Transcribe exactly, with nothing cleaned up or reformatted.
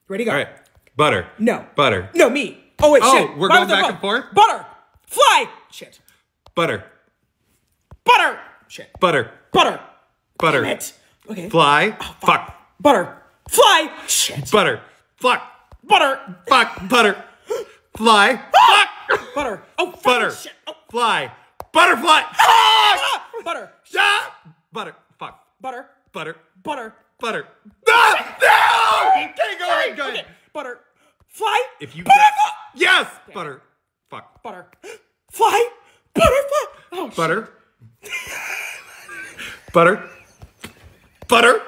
Ready, go. All right. Butter. No. Butter. No, me. Oh, wait, Oh, shit. we're Why going was there back bu- and forth? Butter. Fly. Shit. Butter. Butter. Shit. Butter. Butter. Butter. Damn it. Okay. Fly. Oh, fuck. Butter. Fly. Shit. Butter. Fuck. Butter. Fuck. Butter. Fly. Ah! Fuck. Butter. Oh, fuck. Butter. Shit. Oh. Fly. Butterfly. Fuck. Ah! Butter. Ah! Butter. Fuck. Butter. Butter. Butter. Butter. Ah! No! Okay, go ahead, go ahead. Okay. Butter. Fly. If you butter. get- Fuck. Yes. Butter. Fuck. Butter. Fly. Butter. Fuck. Oh, Butter. Butter. Butter.